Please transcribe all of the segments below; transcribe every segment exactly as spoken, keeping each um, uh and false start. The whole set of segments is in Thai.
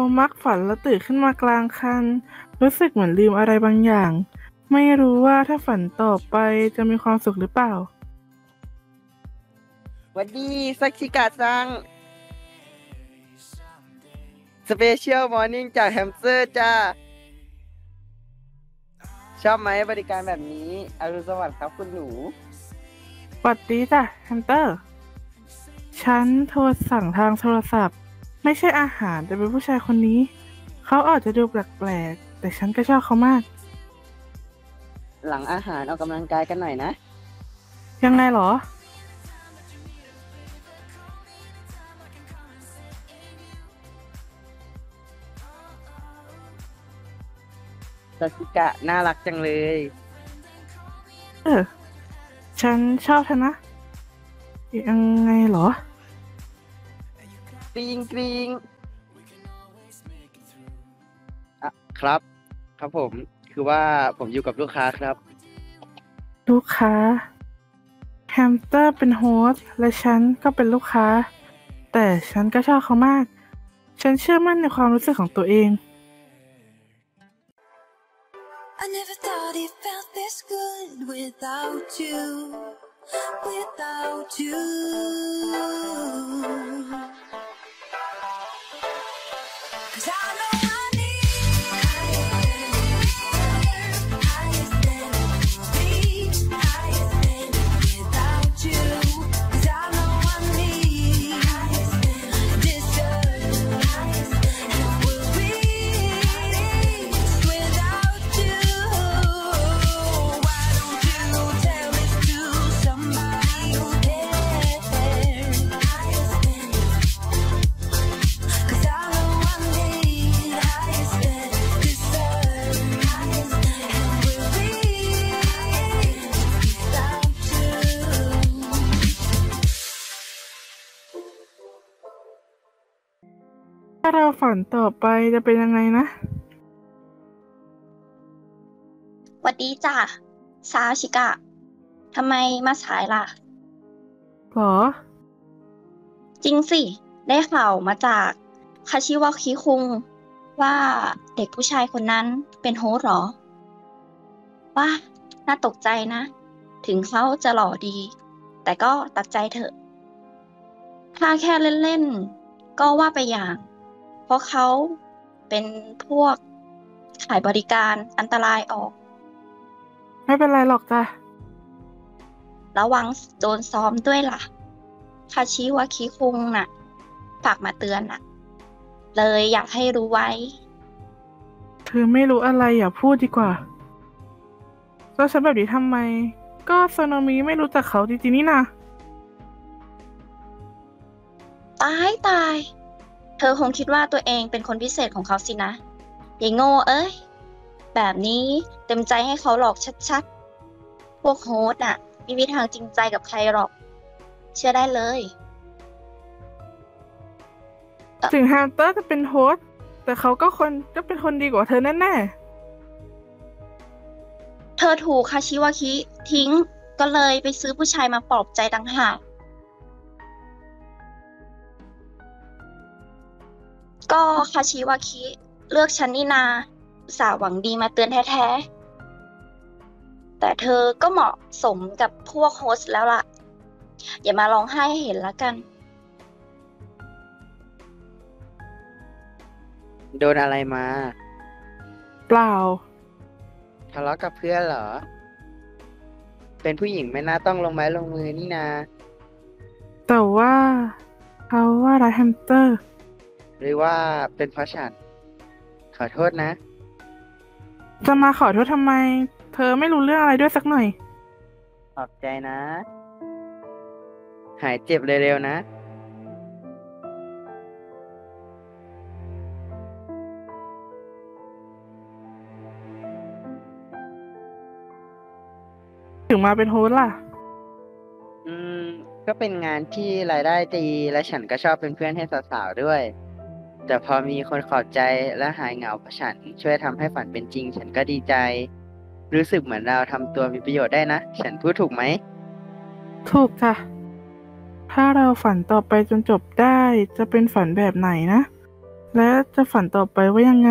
มักฝันแล้วตื่นขึ้นมากลางคันรู้สึกเหมือนลืมอะไรบางอย่างไม่รู้ว่าถ้าฝันต่อไปจะมีความสุขหรือเปล่าหวัดดีซักชิกะซังสเปเชียลมอร์นิ่งจากแฮมสเตอร์จ้าชอบไหมบริการแบบนี้อรุณสวัสดิ์ครับคุณหนูสวัสดีจ้ะแฮมสเตอร์ฉันโทรสั่งทางโทรศัพท์ไม่ใช่อาหารแต่เป็นผู้ชายคนนี้เขาอาจจะดูแปลกๆแต่ฉันก็ชอบเขามากหลังอาหารออกกำลังกายกันหน่อยนะยังไงหรอซักชิกะน่ารักจังเลยเออฉันชอบเธอนะยังไงหรอกริงกริงอ่ะครับครับผมคือว่าผมอยู่กับลูกค้าครับลูกค้าแฮมสเตอร์เป็นโฮสต์และฉันก็เป็นลูกค้าแต่ฉันก็ชอบเขามากฉันเชื่อมั่นในความรู้สึกของตัวเอง I never thought it felt this good without you, without you. Cause I know I need higher standards, reach higher standards without you. Cause I know I need higher standards, deserve higher standards, will reach without you. Why don't you tell this to somebody who cares? Higher standards. Cause I know I need higher standards, deserve higher standards, and will reach without you. ถ้าเราฝันต่อไปจะเป็นยังไงนะหวัดดีจ้ะซาชิกะทำไมมาสายล่ะหรอจริงสิได้ข่าวมาจากคาชิวะคิคุงว่าเด็กผู้ชายคนนั้นเป็นโฮสต์หรอว่าน่าตกใจนะถึงเขาจะหล่อดีแต่ก็ตัดใจเถอะถ้าแค่เล่นๆก็ว่าไปอย่างเพราะเขาเป็นพวกขายบริการอันตรายออกไม่เป็นไรหรอกจ้ะระวังโดนซ้อมด้วยล่ะคาชิวะคิคุงน่ะฝากมาเตือนน่ะเลยอยากให้รู้ไว้เธอไม่รู้อะไรอย่าพูดดีกว่าแล้วฉันแบบนี้ทำไมก็โซโนมิไม่รู้จักเขาจริงๆนี่นะตายตายเธอคงคิดว่าตัวเองเป็นคนพิเศษของเขาสินะยายโง่เอ้ยแบบนี้เต็มใจให้เขาหลอกชัดๆพวกโฮสต์น่ะไม่มีทางจริงใจกับใครหรอกเชื่อได้เลยถึงแฮมสเตอร์จะเป็นโฮสต์แต่เขาก็คนก็เป็นคนดีกว่าเธอแน่เธอถูกคาชิวะคิทิ้งก็เลยไปซื้อผู้ชายมาปลอบใจต่างหากก็คาชิวะคิเลือกฉันนี่นาอุตส่าห์หวังดีมาเตือนแท้ๆแต่เธอก็เหมาะสมกับพวกโฮสต์แล้วล่ะอย่ามาร้องไห้ให้เห็นละกันโดนอะไรมาๆเปล่าทะเลาะกับเพื่อนเหรอเป็นผู้หญิงไม่น่าต้องลงไม้ลงมือนี่นาแต่ว่าเขาว่ารักแฮมสเตอร์หรือว่าเป็นเพราะฉันขอโทษนะจะมาขอโทษทำไมเธอไม่รู้เรื่องอะไรด้วยสักหน่อยขอบใจนะหายเจ็บเร็วๆนะถึงมาเป็นโฮสต์ล่ะอืมก็เป็นงานที่รายได้ดีและฉันก็ชอบเป็นเพื่อนให้สาวๆด้วยแต่พอมีคนขอบใจและหายเหงาเพราะฉันช่วยทำให้ฝันเป็นจริงฉันก็ดีใจรู้สึกเหมือนเราทำตัวมีประโยชน์ได้นะฉันพูดถูกไหมถูกจ้ะ ถ้าเราฝันต่อไปจนจบได้จะเป็นฝันแบบไหนนะและจะฝันต่อไปว่ายังไง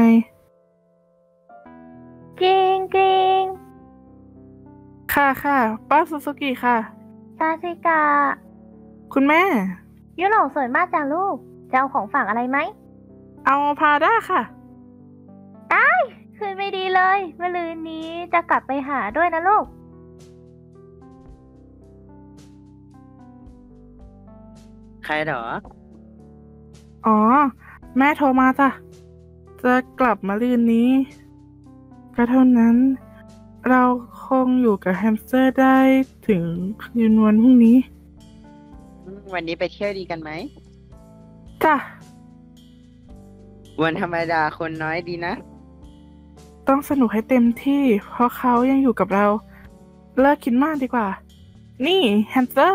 กริงกริงค่ะค่ะป้าซูซูกิค่ะซาซิกะคุณแม่ยุโรปสวยมากจ้ะลูก จะเอาของฝากอะไรไหมเอาพาด้าค่ะคืนไม่ดีเลยเมื่อลืนนี้จะกลับไปหาด้วยนะลูกใครเหรออ๋อ แม่โทรมาจ้ะ จะกลับมาลืนนี้ ก็เท่านั้น เราคงอยู่กับแฮมสเตอร์ได้ถึงคืนวันพรุ่งนี้อืมวันนี้ไปเที่ยวดีกันไหมจ้ะวันธรรมดาคนน้อยดีนะต้องสนุกให้เต็มที่ เพราะเขายังอยู่กับเรา เลิกคิดมากดีกว่า นี่แฮมสเตอร์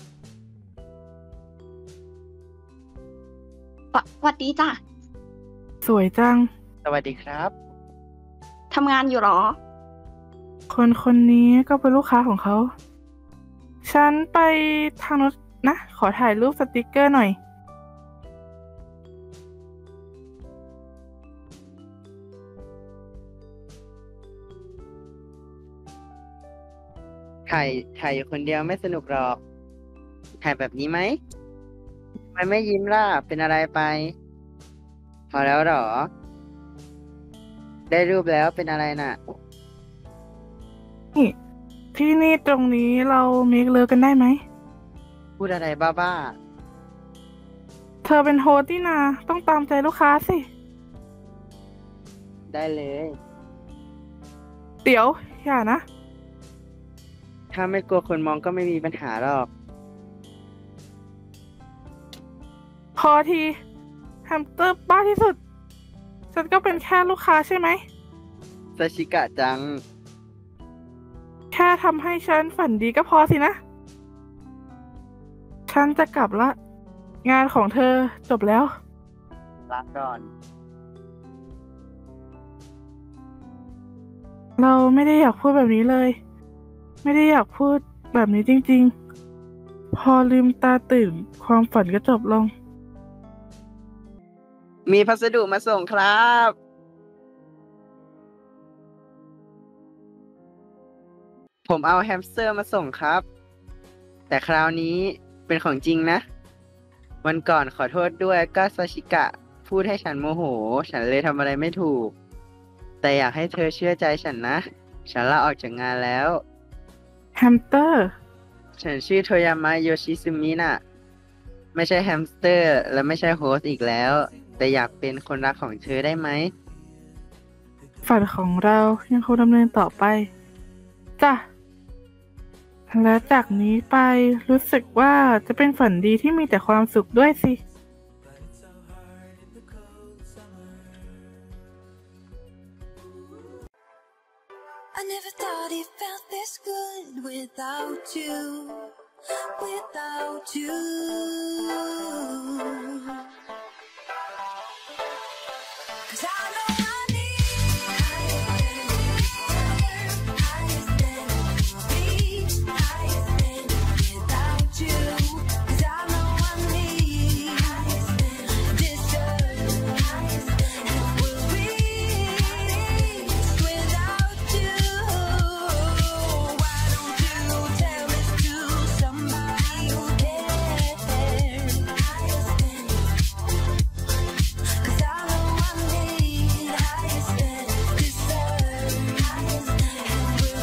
หวหวัดดีจ้ะสวยจังสวัสดีครับทำงานอยู่หรอคนคนนี้ก็เป็นลูกค้าของเขา ฉันไปทางโน้นนะ ขอถ่ายรูปสติกเกอร์หน่อยถ่าย ถ่ายอยู่คนเดียวไม่สนุกหรอก ถ่ายแบบนี้ไหมทำไมไม่ยิ้มล่ะ เป็นอะไรไป พอแล้วเหรอ ได้รูปแล้วเป็นอะไรน่ะนี่ ที่นี่ตรงนี้เราเมคเลิฟกันได้ไหมพูดอะไรบ้าเธอเป็นโฮสต์นี่นา ต้องตามใจลูกค้าสิๆ ได้เลยเดี๋ยว อย่านะถ้าไม่กลัวคนมองก็ไม่มีปัญหาหรอกพอทีแฮมสเตอร์บ้าที่สุด ฉันก็เป็นแค่ลูกค้าใช่ไหมซาชิกะจังแค่ทำให้ฉันฝันดีก็พอสินะ ฉันจะกลับละ งานของเธอจบแล้วลาก่อนเราไม่ได้อยากพูดแบบนี้เลย ไม่ได้อยากพูดแบบนี้จริงๆ พอลืมตาตื่นความฝันก็จบลงมีพัสดุมาส่งครับ ผมเอาแฮมสเตอร์มาส่งครับ แต่คราวนี้เป็นของจริงนะ วันก่อนขอโทษด้วยก็ซาชิกะพูดให้ฉันโมโห ฉันเลยทำอะไรไม่ถูก แต่อยากให้เธอเชื่อใจฉันนะ ฉันลาออกจากงานแล้วแฮมสเตอร์ฉันชื่อโทยามะโยชิซึมิน่ะ ไม่ใช่แฮมสเตอร์ และไม่ใช่โฮสต์อีกแล้ว แต่อยากเป็นคนรักของเธอได้ไหมฝันของเรายังคงดำเนินต่อไป จ้ะ และจากนี้ไปรู้สึกว่าจะเป็นฝันดีที่มีแต่ความสุขด้วยสิ I never thought it felt this good without you, without you. Cause I know I need higher than me, higher than without you. Cause I know I need deserve and will reach without you. Why don't you tell this to somebody who cares? Cause I know I need highest and deserve and will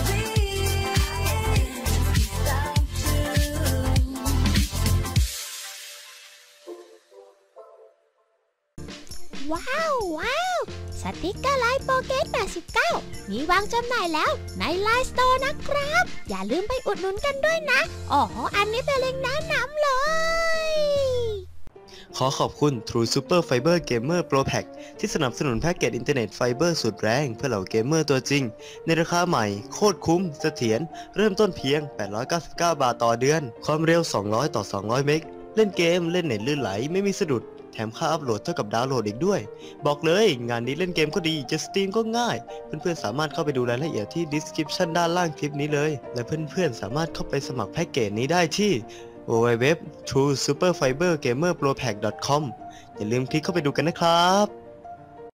reach without you. ว้าวว้าวสติกเกอร์ไลน์โปเกตแปดสิบเก้ามีวางจำหน่ายแล้วในไลน์สโตร์นะครับ อย่าลืมไปอุดหนุนกันด้วยนะอ๋ออันนี้เป็นเล็งก์แนะนำเลยขอขอบคุณ True Super Fiber Gamer Pro Pack ที่สนับสนุนแพ็กเกจอินเทอร์เน็ตไฟเบอร์สุดแรงเพื่อเหล่าเกมเมอร์ตัวจริง ในราคาใหม่โคตรคุ้มเสถียรเริ่มต้นเพียง แปดร้อยเก้าสิบเก้า บาทต่อเดือน ความเร็ว สองร้อย ต่อ สองร้อย เมกะเล่นเกมเล่นเน็ตลื่นไหลไม่มีสะดุด แถมค่าอัพโหลดเท่ากับดาวน์โหลดอีกด้วย บอกเลยงานนี้เล่นเกมก็ดีจะสตรีมก็ง่าย เพื่อนๆสามารถเข้าไปดูรายละเอียดที่ description ด้านล่างคลิปนี้เลย และเพื่อนๆสามารถเข้าไปสมัครแพ็กเกจนี้ได้ที่ ดับเบิลยู ดับเบิลยู ดับเบิลยู ดอท ทรู ซูเปอร์ ไฟเบอร์ เกมเมอร์ โปร แพ็ก ดอท คอมอย่าลืมคลิกเข้าไปดูกันนะครับ